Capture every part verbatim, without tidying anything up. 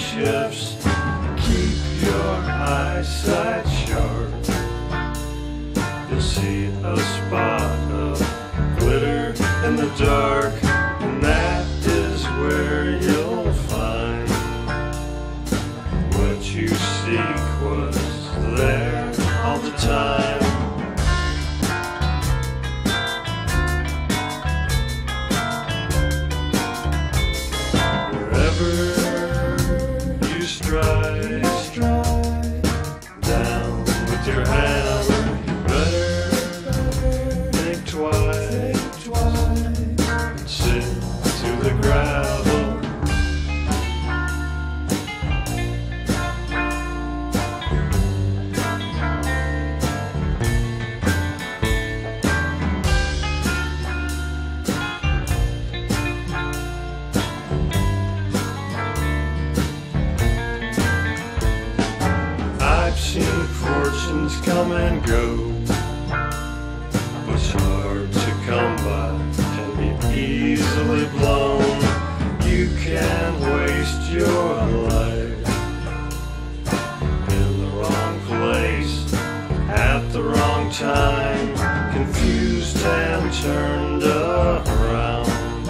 shifts. Keep your eyesight sharp. You'll see a spot of glitter in the dark, and that is where you'll find what you seek was there all the time. Wherever you stride, stride down with your hammer, you better think twice, think twice, and sit to the gravel. I've seen fortunes come and go. What's hard to come by can be easily blown. You can waste your life in the wrong place at the wrong time, confused and turned around,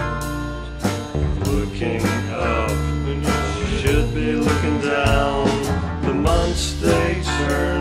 looking up when you should be looking down. The months they turn